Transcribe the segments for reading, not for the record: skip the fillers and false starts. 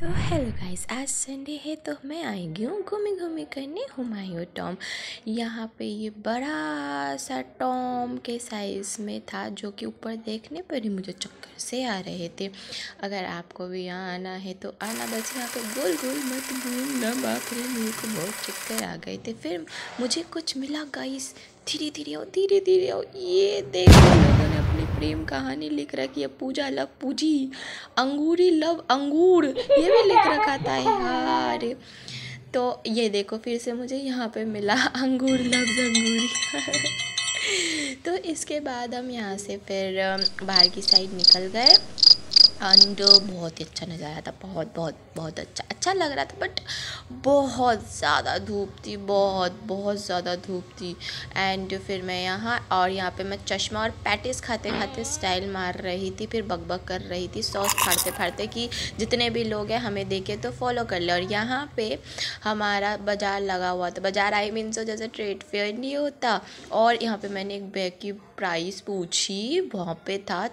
तो hello guys, आज Sunday है तो मैं आई हूँ घूमे करने हुमायूं टॉम। यहाँ पे ये बड़ा सा टॉम के साइज़ में था, जो कि ऊपर देखने पर ही मुझे चक्कर से आ रहे थे। अगर आपको भी यहाँ आना है तो आना, बस यहाँ पे गोल गोल मत घूमना। बाप रे, मेरे को बहुत चक्कर आ गए थे। फिर मुझे कुछ मिला गाइस, धीरे धीरे आओ। ये देखो, लोगों ने अपनी प्रेम कहानी लिख रखी है। पूजा लव पूजी, अंगूरी लव अंगूर, ये भी लिख रखा था यार। तो ये देखो, फिर से मुझे यहाँ पे मिला अंगूर लव अंगूरी। तो इसके बाद हम यहाँ से फिर बाहर की साइड निकल गए एंड बहुत ही अच्छा नज़ारा था। बहुत अच्छा लग रहा था, बट बहुत ज़्यादा धूप थी, बहुत ज़्यादा धूप थी। एंड फिर मैं यहाँ पे मैं चश्मा और पैटिस खाते खाते स्टाइल मार रही थी, फिर बकबक कर रही थी सॉस फाड़ते कि जितने भी लोग हैं हमें देखे तो फॉलो कर ले। और यहाँ पे हमारा बाज़ार लगा हुआ था। बाज़ार आई मीन सो जैसे ट्रेड फेयर नहीं होता। और यहाँ पे मैंने एक बैग की प्राइस पूछी, वहाँ पे था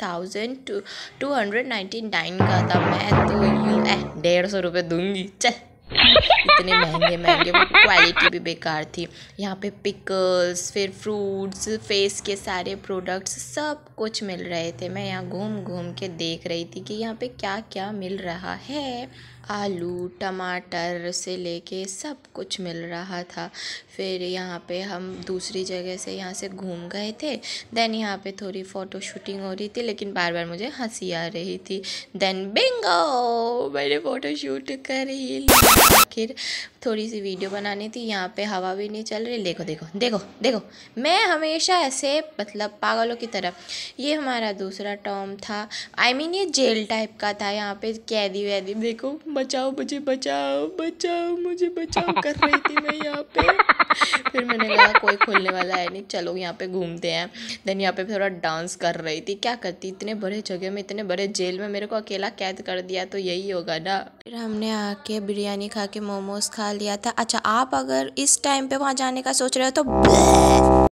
3299 का था। मैं तो 150 रुपये दूंगी, चल। इतने महंगे, वो क्वालिटी भी बेकार थी। यहाँ पे पिकल्स, फिर फ्रूट्स, फेस के सारे प्रोडक्ट्स सब कुछ मिल रहे थे। मैं यहाँ घूम के देख रही थी कि यहाँ पे क्या क्या मिल रहा है। आलू टमाटर से लेके सब कुछ मिल रहा था। फिर यहाँ पे हम दूसरी जगह से यहाँ से घूम गए थे। देन यहाँ पे थोड़ी फ़ोटो शूटिंग हो रही थी, लेकिन बार बार मुझे हंसी आ रही थी। देन बिंगो, मैंने फ़ोटो शूट कर ही लिया। आखिर थोड़ी सी वीडियो बनानी थी। यहाँ पे हवा भी नहीं चल रही। देखो, मैं हमेशा ऐसे मतलब पागलों की तरह। ये हमारा दूसरा टॉम था। आई मीन ये जेल टाइप का था। यहाँ पे कैदी वैदी, देखो, बचाओ मुझे बचाओ कर रही थी मैं यहाँ पे। फिर मैंने कहा कोई खोलने वाला है नहीं, चलो यहाँ पे घूमते हैं। देन यहाँ पे थोड़ा डांस कर रही थी। क्या करती, इतने बड़े जगह में, इतने बड़े जेल में मेरे को अकेला कैद कर दिया, तो यही होगा ना। फिर हमने आके बिरयानी खा के मोमोज खा लिया था। अच्छा, आप अगर इस टाइम पे वहाँ जाने का सोच रहे हो तो